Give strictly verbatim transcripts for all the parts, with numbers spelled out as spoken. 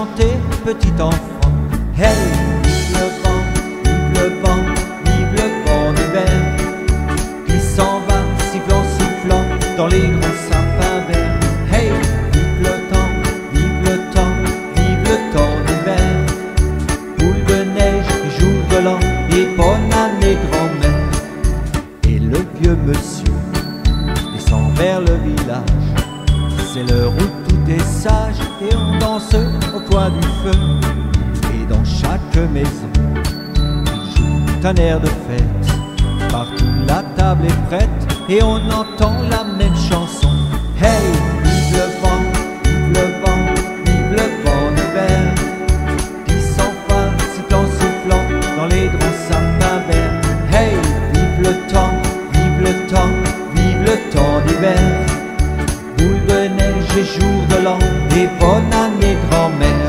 chanter, petit enfant. Hey, vive le vent, vive le vent, vive le vent d'hiver, qui s'en va, sifflant, sifflant, dans les grands sapins verts. Hey, vive le temps, vive le temps, vive le temps d'hiver, boule de neige qui joue de l'an, et bonne année grand-mère. Et le vieux monsieur descend vers le village, c'est l'heure où tout est sage, et on danse au coin du feu. Et dans chaque maison, il joue un air de fête. Partout la table est prête, et on entend la même chanson. Hey, vive le vent, vive le vent, vive le vent d'hiver, qui s'en va, sifflant, soufflant, dans les grands sapins verts. Hey, vive le temps, vive le temps, vive le temps d'hiver, boule de neige et jour de l'an, et bonne année grand-mère.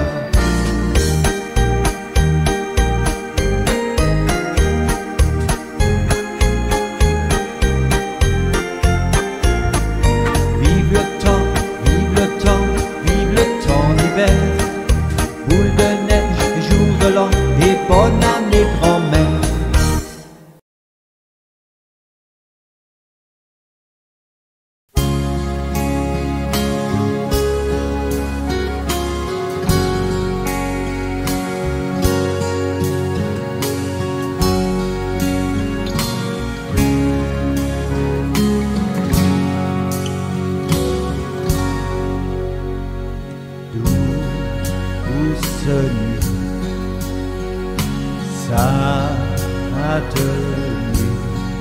Vive le temps, vive le temps, vive le temps d'hiver, boule de neige et jour de l'an, et bonne année grand-mère. Douce nuit, sainte nuit,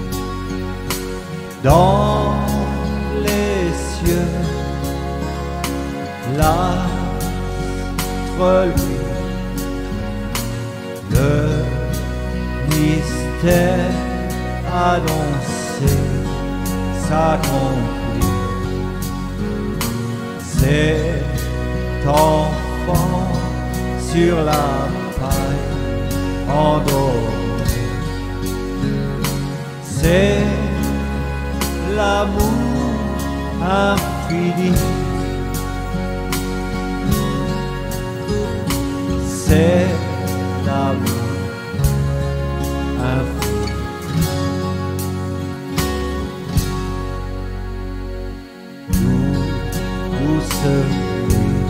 dans les cieux, l'astre lui, le mystère annoncé s'accomplit. Cet enfant sur la paille endormi, c'est l'amour infini, c'est l'amour infini. Douce nuit,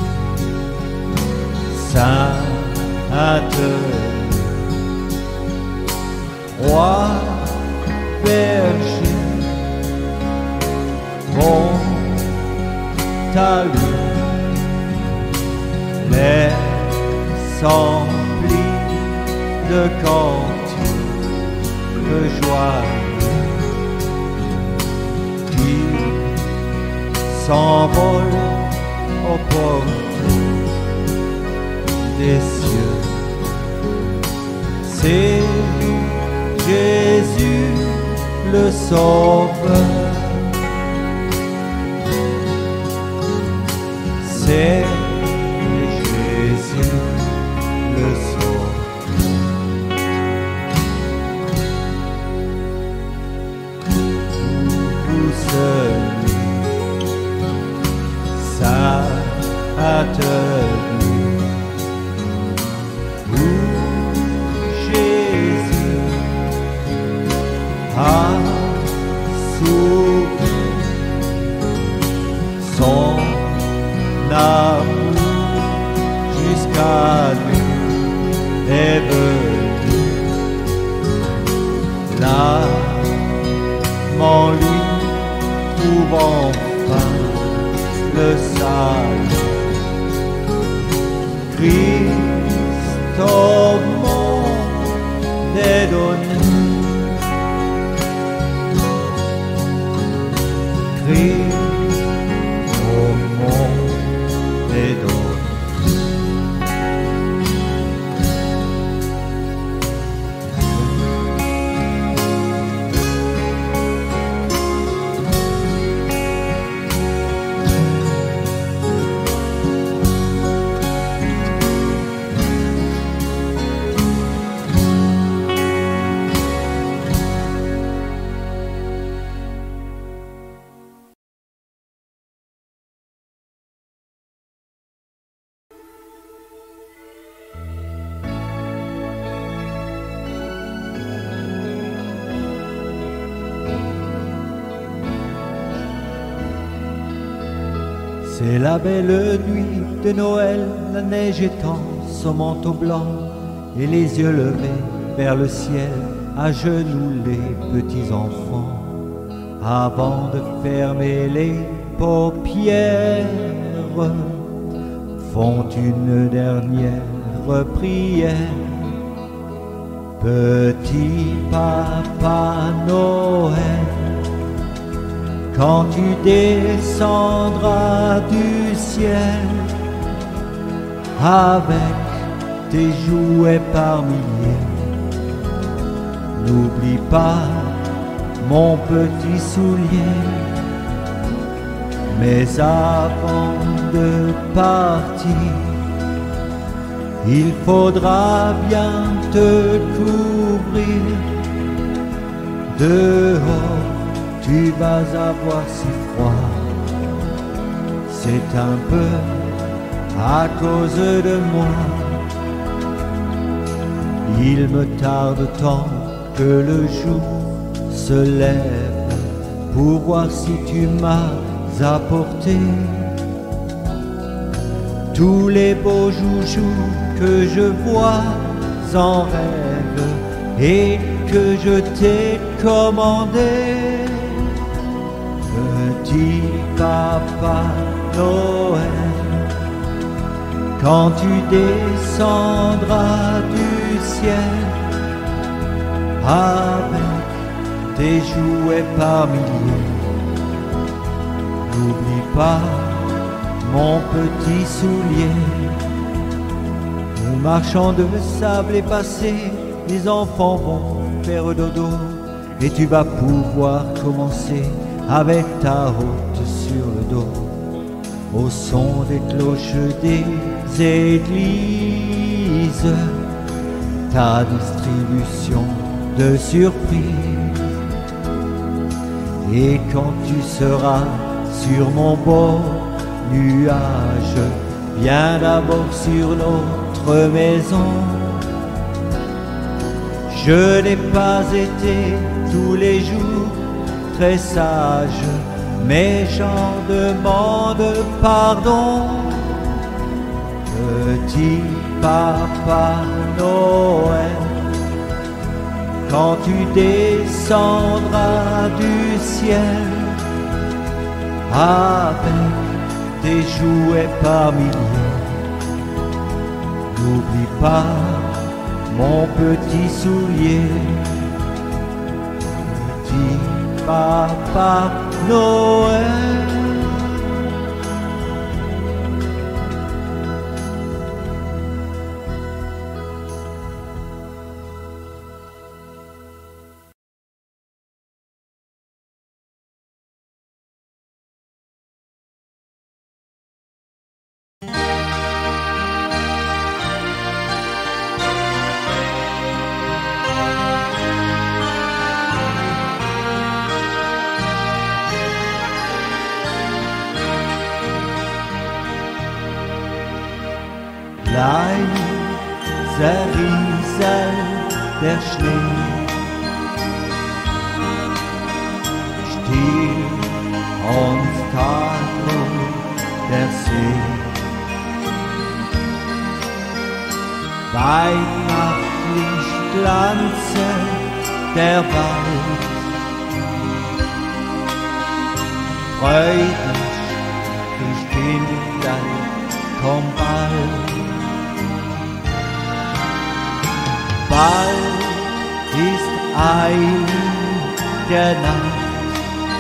sainte nuit, roi berger, monte à lui, l'air s'emplit de cantiques joyeux qui s'envole aux portes des cieux. C'est Jésus le Sauveur, c'est Jésus le Sauveur. Douce nuit, sainte nuit, où Jésus a souffert son amour jusqu'à nous est venu. L'âme en lui trouve enfin le salut. Christ au monde est donné, Christ au monde est donné. C'est la belle nuit de Noël, la neige étend son manteau blanc et les yeux levés vers le ciel, à genoux les petits enfants, avant de fermer les paupières, font une dernière prière. Petit Papa Noël, quand tu descendras du ciel avec tes jouets par milliers, n'oublie pas mon petit soulier. Mais avant de partir, il faudra bien te couvrir. Dehors, tu vas avoir si froid. C'est un peu à cause de moi. Il me tarde tant que le jour se lève pour voir si tu m'as apporté tous les beaux joujoux que je vois en rêve et que je t'ai commandé. Petit Papa Noël, quand tu descendras du ciel avec tes jouets par milliers, n'oublie pas mon petit soulier. Le marchand de sable est passé, les enfants vont faire dodo, et tu vas pouvoir commencer avec ta route sur le dos, au son des cloches des églises, ta distribution de surprises. Et quand tu seras sur mon beau nuage, viens d'abord sur notre maison. Je n'ai pas été tous les jours très sage, mais j'en demande pardon. Petit Papa Noël, quand tu descendras du ciel avec tes jouets par milliers, n'oublie pas mon petit soulier. Petit Papa Noël. Leise rieselt der Schnee, still und tadellos der See. Weihnachtlich glanzet der Wald, freudig die Kinder, komm bald. Bald ist einige Nacht,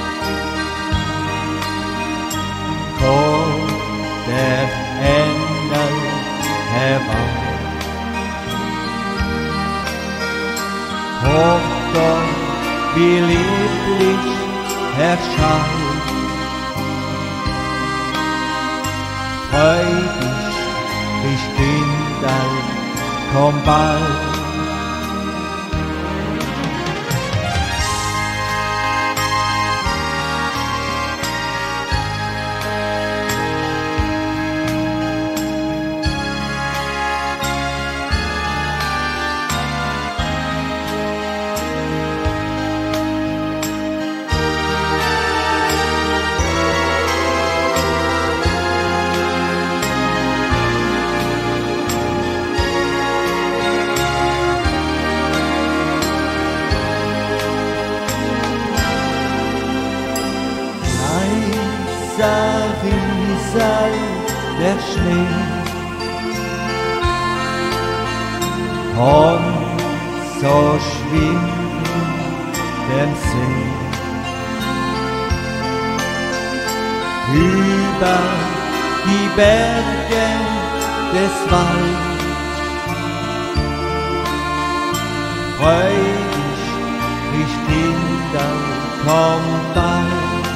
kommt der Engel heran. Hört doch, wie lieblich erscheint, freudig die Kinder, komm bald. Rieserl der Schnee. Und so schwimmt der See über die Berge des Walds. Freu dich, ich Kinder, komm bald.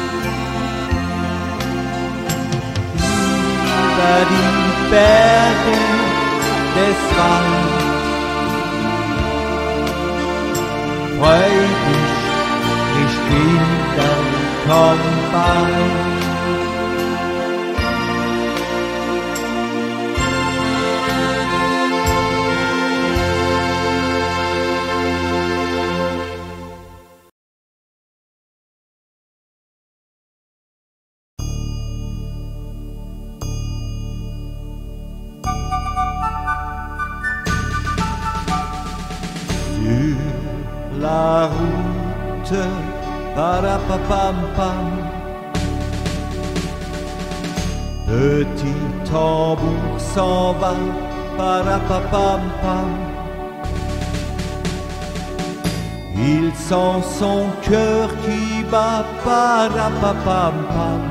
Über die Berge des Walds. Freu dich, ich Kinder, komm bald. La route, parapapam-pam. Petit tambour s'en va, parapapam-pam. Il sent son cœur qui bat, parapapam-pam.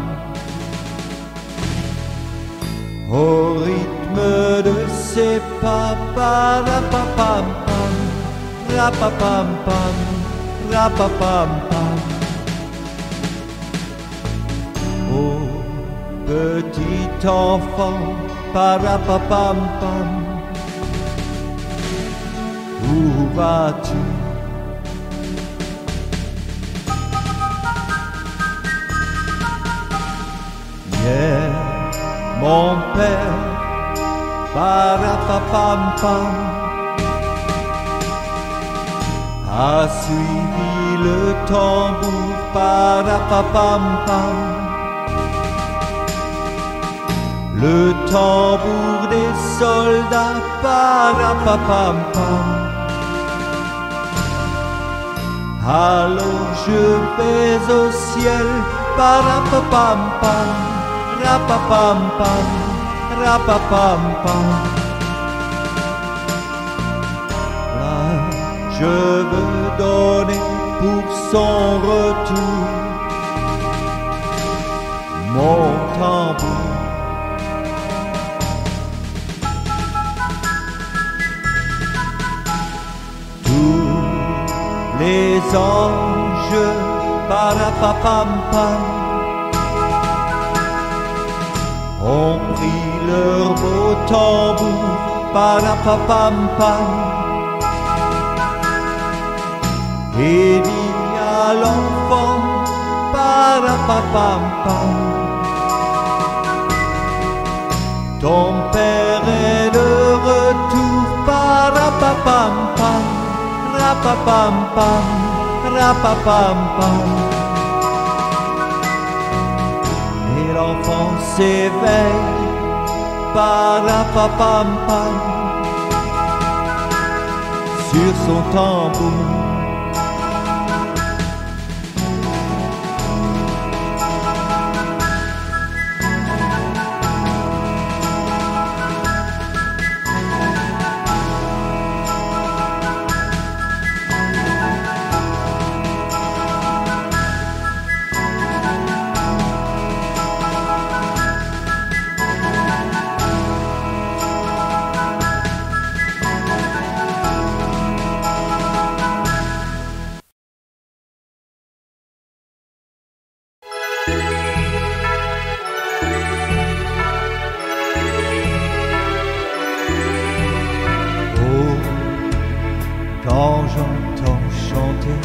Au rythme de ses pas, parapapam-pam. Rapapam-pam, rapapam-pam. Oh, petit enfant, parapapam-pam. Où vas-tu? Hier, mon père, parapapam-pam, a suivi le tambour, parapapam-pam. Le tambour des soldats, parapapam-pam. Alors je vais au ciel, parapapam-pam, rapapam-pam, rapapam-pam. Je veux donner pour son retour mon tambour. Tous les anges, parapapam-pam, ont pris leur beau tambour, parapapam-pam. Et dit à l'enfant, parapapam-pam, ton père est de retour, parapapam-pam, rapapam-pam, rapapam-pam. Et l'enfant s'éveille, parapapam-pam, sur son tambour. Quand j'entends chanter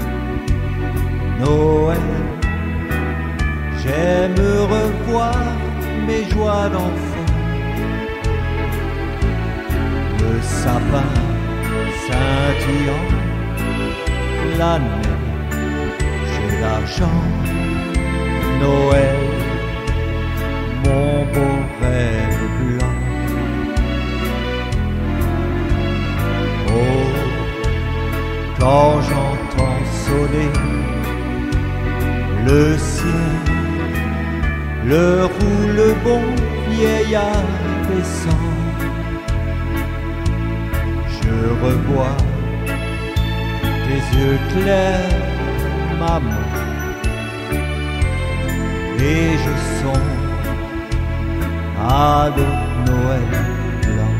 Noël, j'aime revoir mes joies d'enfant. Le sapin scintillant, la neige et l'argent. Noël, mon beau rêve blanc. Oh, quand j'entends sonner le ciel l'heure où le bon vieillard descend. Je revois tes yeux clairs, maman, et je songe à de Noël blanc.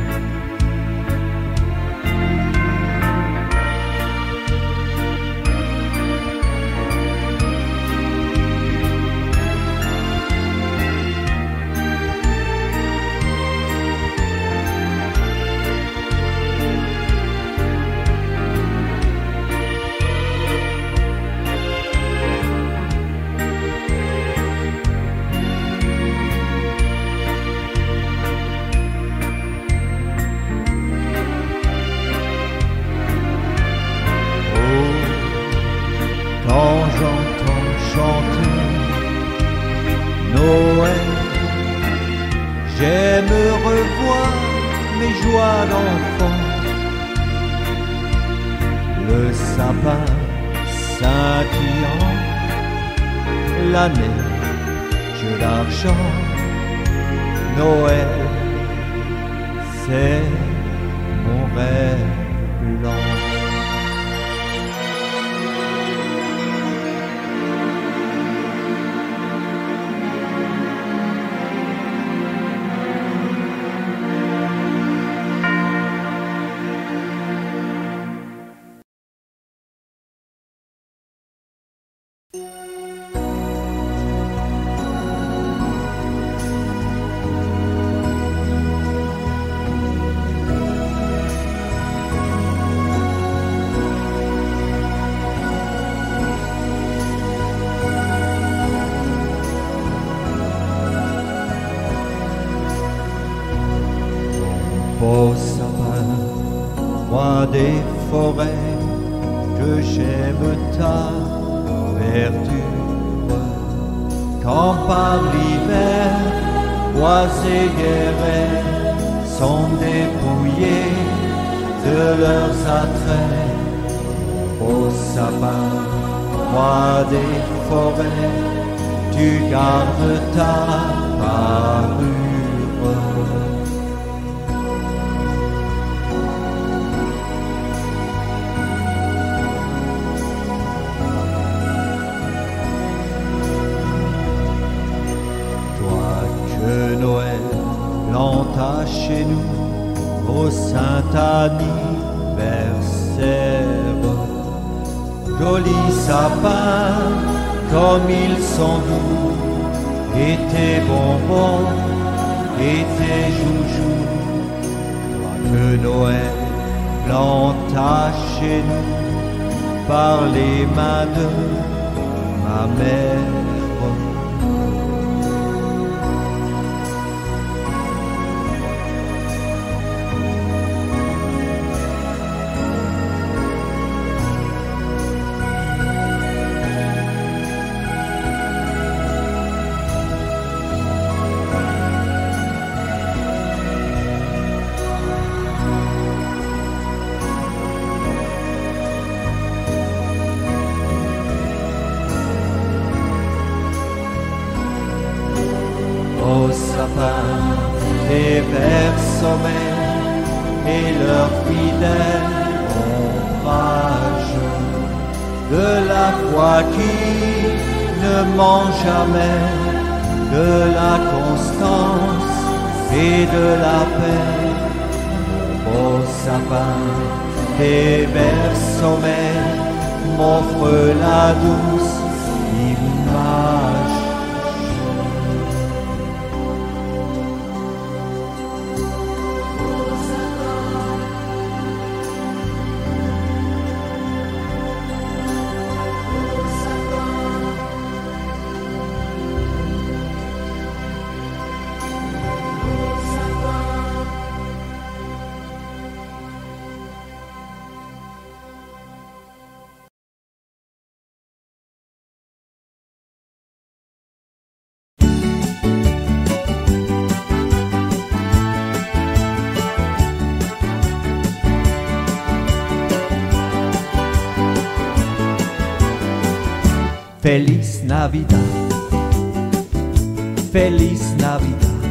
Quand j'entends chanter Noël, j'aime revoir mes joies d'enfant. Le sapin scintillant, la neige, l'argent, Noël, c'est mon rêve blanc. Beau sapin, roi des forêts, que j'aime ta verdure. Quand par l'hiver, bois et guérets sont dépouillés de leurs attraits. Beau sapin, roi des forêts, tu gardes ta parure. Noël planta chez nous au saint anniversaire. Jolis sapins comme ils sont doux, et tes bonbons et tes joujoux. Toi que Noël planta chez nous par les mains de ma mère. Au sapin, les verts sommets et leurs fidèles ombrages, de la foi qui ne ment jamais, de la constance et de la paix. Au sapin, les verts sommets m'offrent la douce image. Feliz Navidad, Feliz Navidad,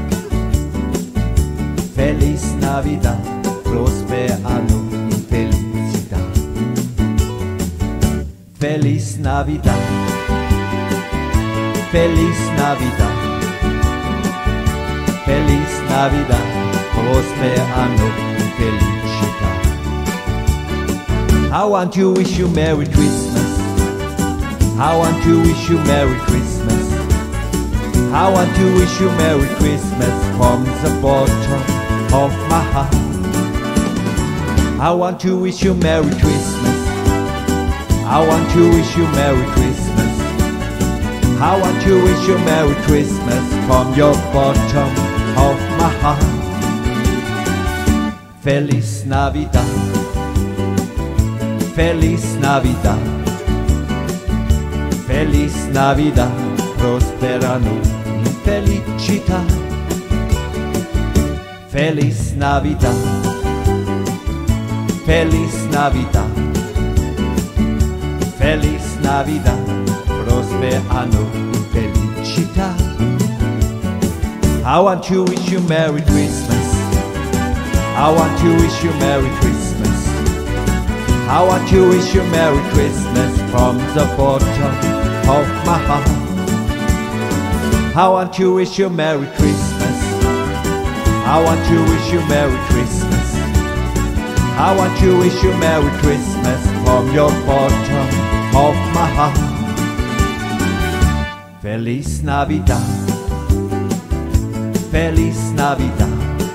Feliz Navidad, prospero anno in felicità. Feliz Navidad, Feliz Navidad, Feliz Navidad, prospero anno in felicità. I want to wish you Merry Christmas. I want to wish you Merry Christmas. I want to wish you Merry Christmas from the bottom of my heart. I want to wish you Merry Christmas. I want to wish you Merry Christmas. I want to wish you Merry Christmas from your bottom of my heart. Feliz Navidad, Feliz Navidad, Feliz Navidad, prosperano in felicità. Feliz Navidad, Feliz Navidad, Feliz Navidad, prosperano in felicità. I want to wish you Merry Christmas. I want to wish you Merry Christmas. I want to wish you Merry Christmas from the bottom of my heart. I want to wish you Merry Christmas. I want to wish you Merry Christmas. I want to wish you Merry Christmas from your bottom of my heart. Feliz Navidad, Feliz Navidad,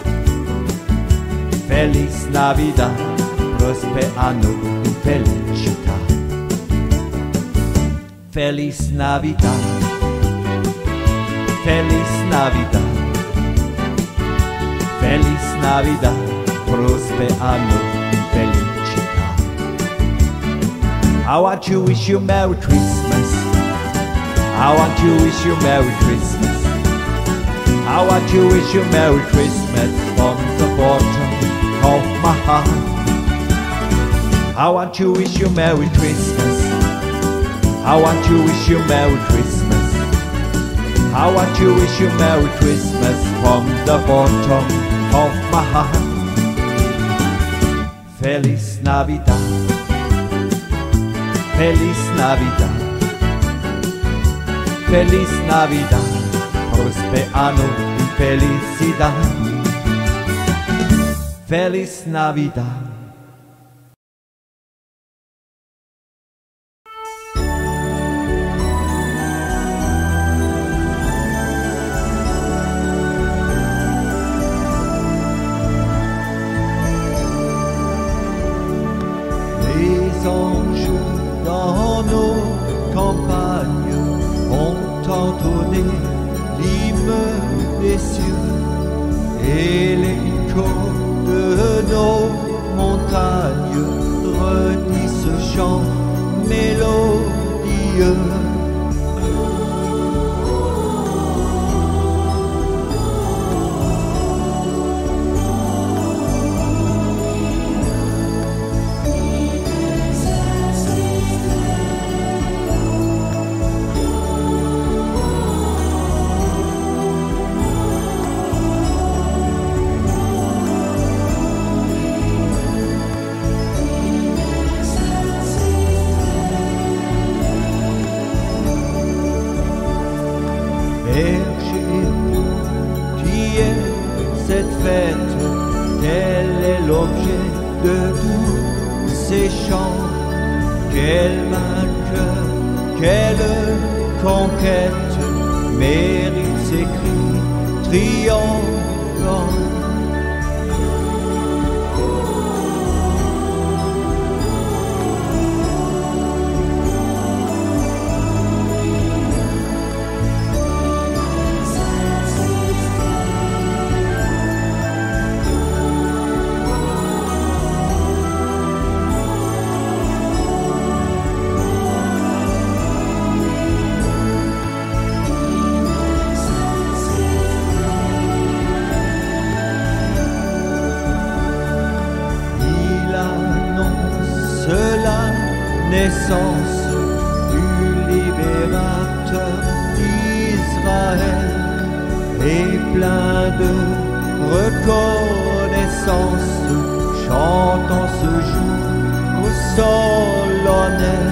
Feliz Navidad, prospero anno in felicità. Feliz Navidad, Feliz Navidad, Feliz Navidad, prospero anno in felicità. I want to wish you Merry Christmas. I want to wish you Merry Christmas. I want to wish you Merry Christmas from the bottom of my heart. I want to wish you Merry Christmas. I want to wish you Merry Christmas. I want to wish you Merry Christmas from the bottom of my heart. Feliz Navidad, Feliz Navidad, Feliz Navidad, prospero anno in felicità. Feliz Navidad. Les anges dans nos campagnes ont entonné l'hymne des cieux et l'écho de nos montagnes redit ce chant mélodieux. Berger, qui est cette fête? Quel est l'objet de tous ces chants? Quel vainqueur, quelle conquête mérite ces cris triomphants? plein de reconnaissance, chantant ce jour solennel.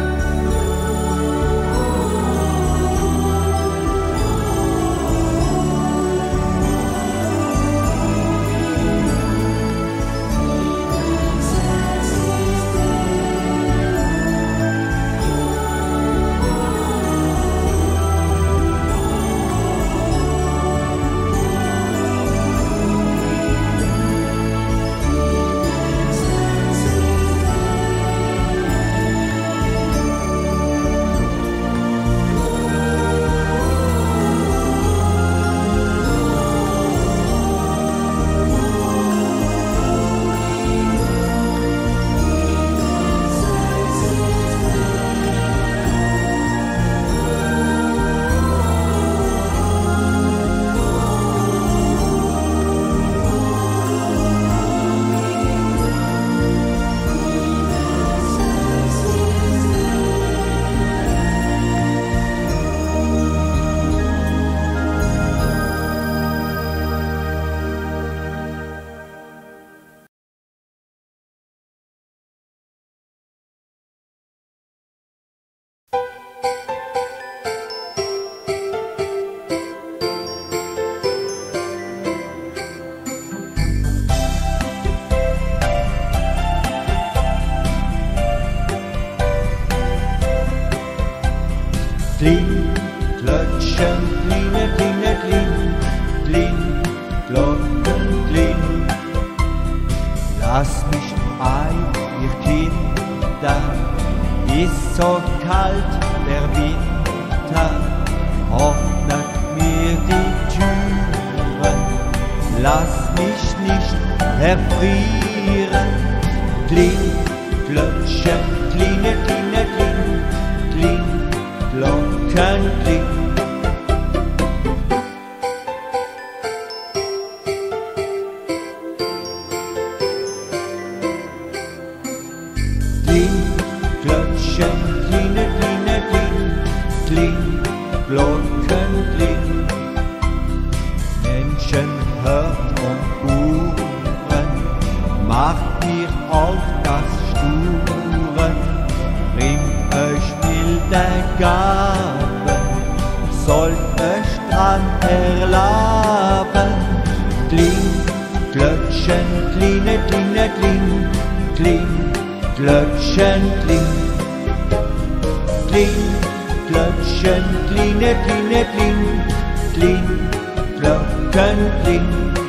Kling, Glöckchen, klinge, klinge, kling, kling, Glocken, kling. Lasst mich ein, ihr Kinder, ist so kalt der Winter, öffnet mir die Türen, lasst mich nicht erfrieren. Kling, Glöckchen, klinge, klinge, kling, kling, Glocken kling. Kling, Glöckchen, klinge, klinge, kling, kling, Glocken kling. Menschen, hört und Uhren, macht mir auf das Sturen, bringt euch milde Gaben, sollt euch dran erlaben. Kling, Glöckchen, klinge, klinge, kling, kling, Glöckchen, kling. Kling, Glöckchen, klinge, klinge, kling, kling, Glocken, kling.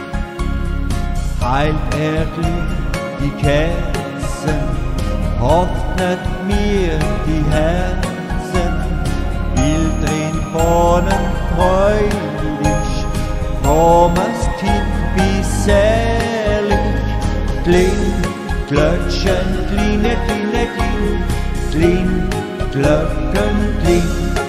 Heilt erklingt die Kerzen, öffnet mir die Herzen, will drin wohnen freudig, frommes Kind wie selig. Kling, Glöckchen, klinge, klinge, kling, kling, Glocken, kling.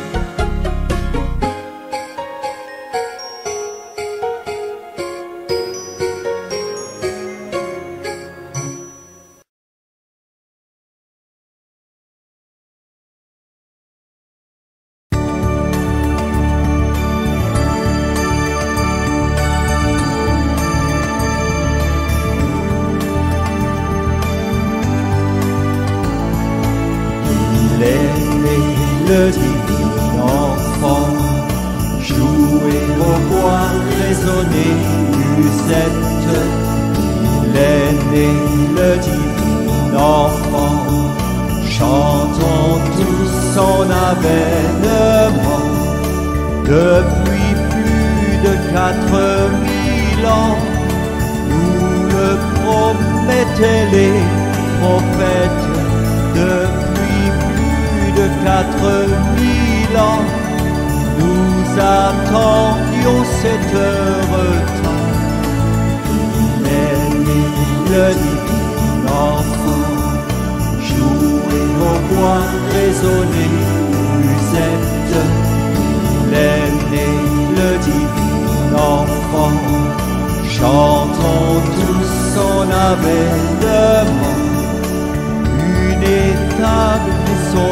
Le divin enfant, jouer au bois, résonner musette. Il est né le divin enfant, chantons tous son avènement. Depuis plus de quatre mille ans, nous le promettaient les prophètes. Depuis de quatre mille ans, nous attendions cet heureux temps. Il est né le divin enfant, jouer au bois, résonner musette. Il est né le divin enfant, chantons tous son avènement. Une étable et son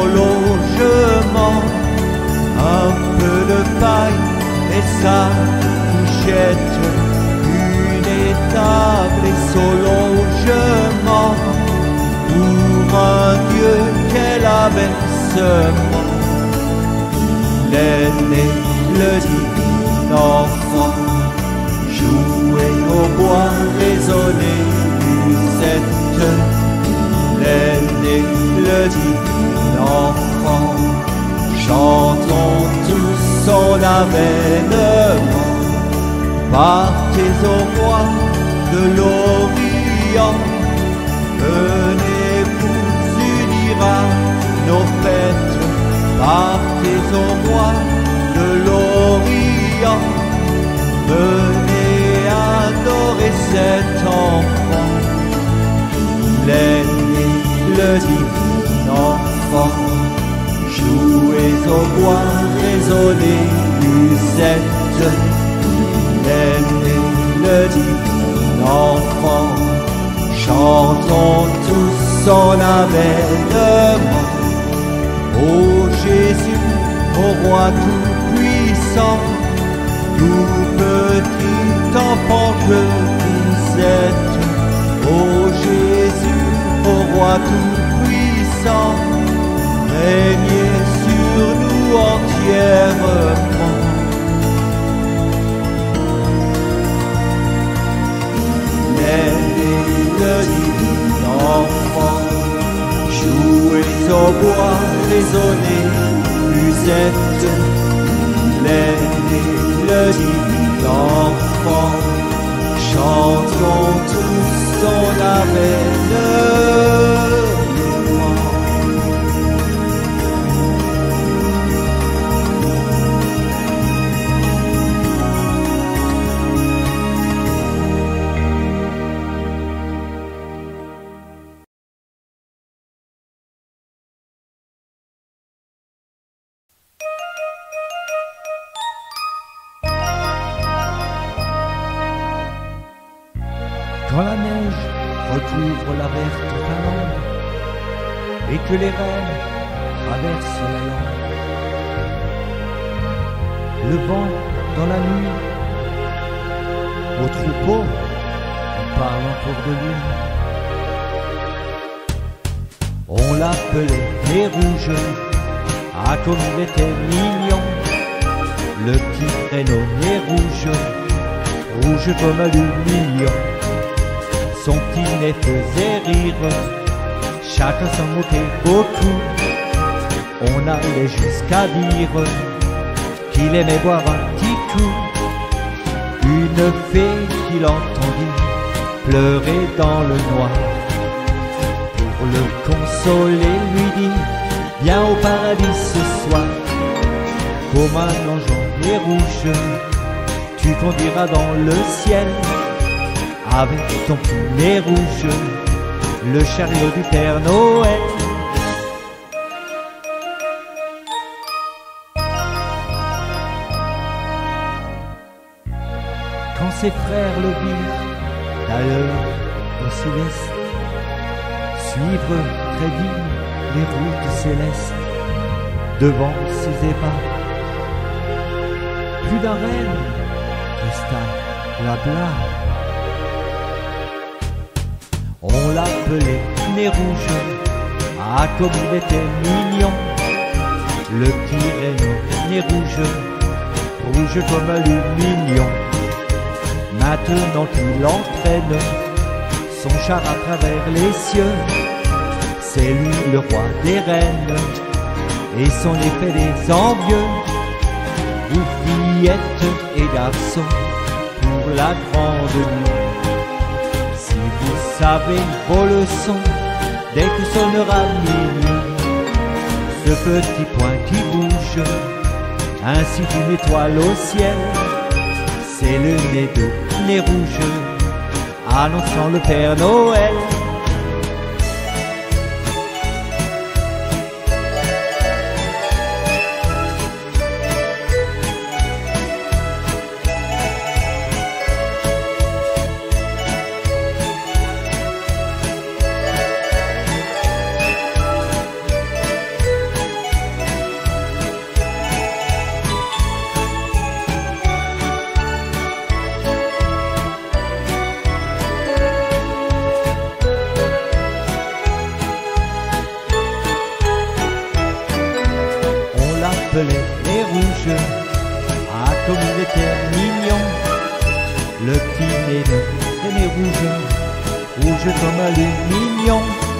logement, un peu de paille et sa couche jette une étable et son logement pour un Dieu qu'elle abaissement. Il est né le divin enfant, jouer au bois, résonner musette. Il est né le divin enfant, chantons tous son avènement. Partez au roi de l'Orient, venez vous unir à nos fêtes. Partez au roi de l'Orient, venez adorer cet enfant. Il est né le divin enfant, jouez au bois, résonnez musette. Il est né le divin enfant, chantons tous son avènement. Ô Jésus, ô roi tout-puissant, tout petit enfant que vous êtes. Ô Jésus, ô roi tout-puissant, régnez sur nous entièrement. Il est né le divin enfant, jouez au bois, résonnez musette. Il est né le divin enfant, chantons tous son avènement. Quand la neige recouvre la verte Finlande et que les rennes traversent la lande, le vent dans la nuit, au troupeau, on parle encore de lui. On l'appelait les rouges, ah comme il était mignon, le petit prénommé rouge, rouge comme aluminium. Son petit nez faisait rire, chacun s'en moquait beaucoup. On allait jusqu'à dire qu'il aimait boire un petit coup. Une fée qui l'entendit pleurer dans le noir, pour le consoler lui dit: viens au paradis ce soir. Comme un ange en nez rouge, tu conduiras dans le ciel avec ton nez rouge, le chariot du Père Noël. Quand ses frères le virent d'ailleurs au céleste, suivre très digne les routes célestes, devant ses ébats, plus d'un rêve resta là-bas. On l'appelait nez rouge, ah comme il était mignon, le petit Renaud nez rouge, rouge comme aluminium. Maintenant qu'il entraîne son char à travers les cieux, c'est lui le roi des reines, et son effet des envieux. Vous fillettes et garçons, pour la grande nuit, vous savez vos leçons, dès que sonnera minuit, ce petit point qui bouge, ainsi qu'une étoile au ciel, c'est le nez de nez rouge, annonçant le Père Noël. l'appelait les rouges. Ah, comme il était mignon, le petit Néné, le nez rouge, rouge comme l'aluminium.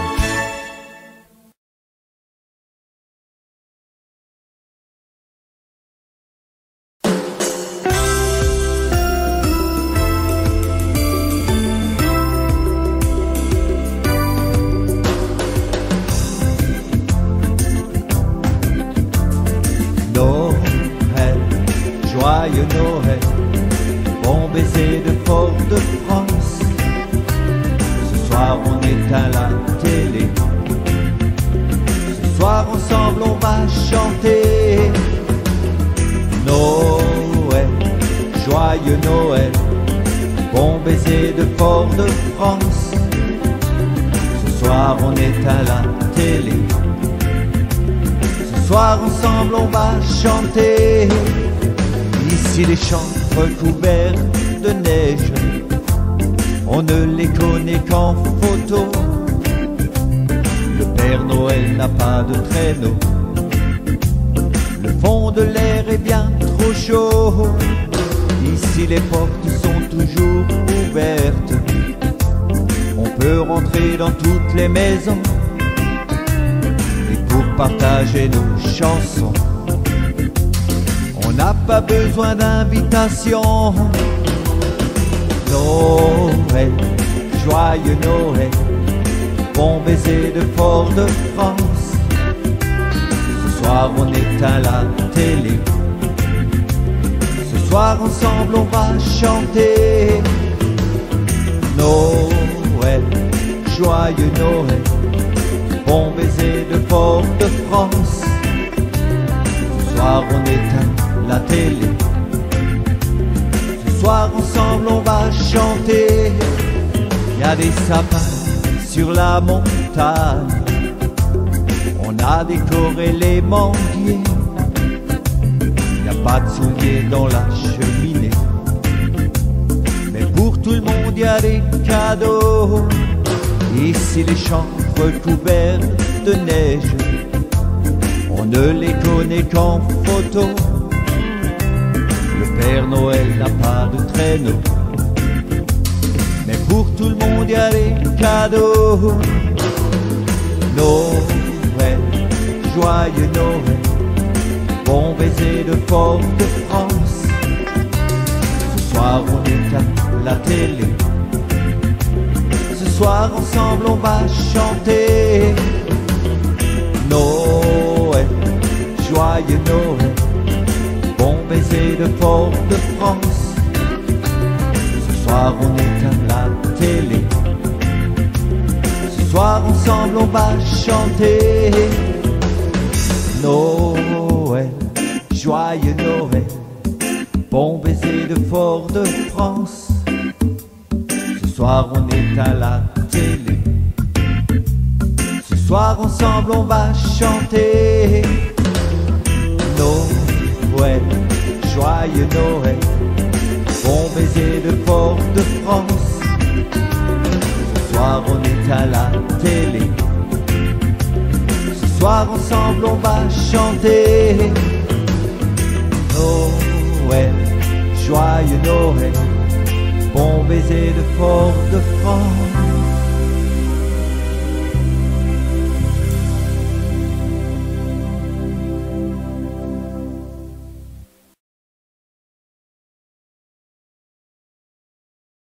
Noël, joyeux Noël, bon baiser de Fort-de-France. Ce soir on éteint la télé, ce soir ensemble on va chanter. Noël, joyeux Noël, bon baiser de Fort-de-France. Ce soir on éteint la télé, ce soir ensemble on va chanter. Ici les champs recouverts de neige, on ne les connaît qu'en photo. Le Père Noël n'a pas de traîneau, le fond de l'air est bien trop chaud. Ici les portes sont toujours ouvertes, on peut rentrer dans toutes les maisons et pour partager nos chansons. On n'a pas besoin d'invitation. Noël, joyeux Noël, bon baiser de Fort-de-France. Ce soir on éteint la télé, ce soir ensemble on va chanter. Noël, joyeux Noël, bon baiser de Fort-de-France. Ce soir on éteint la télé, ce soir ensemble on va chanter. Il y a des sapins sur la montagne, on a décoré les manguiers. Il n'y a pas de souliers dans la cheminée, mais pour tout le monde il y a des cadeaux. Ici les champs recouverts de neige, on ne les connaît qu'en photo. Le Père Noël n'a pas de traîneau, mais pour tout le monde il y a des cadeaux. Noël, joyeux Noël, bon baiser de Fort-de-France. Ce soir on éteint la télé, ce soir ensemble on va chanter. Noël, joyeux Noël, bon baiser de Fort-de-France. Ce soir on éteint la télé, ce soir ensemble on va chanter. Noël, joyeux Noël, bon baiser de Fort-de-France. Ce soir on éteint la télé, ce soir ensemble on va chanter. Noël, joyeux Noël, bon baiser de Fort-de-France. Ce soir on éteint la télé, ce soir ensemble on va chanter. Noël, joyeux Noël, bon baiser de Fort-de-France.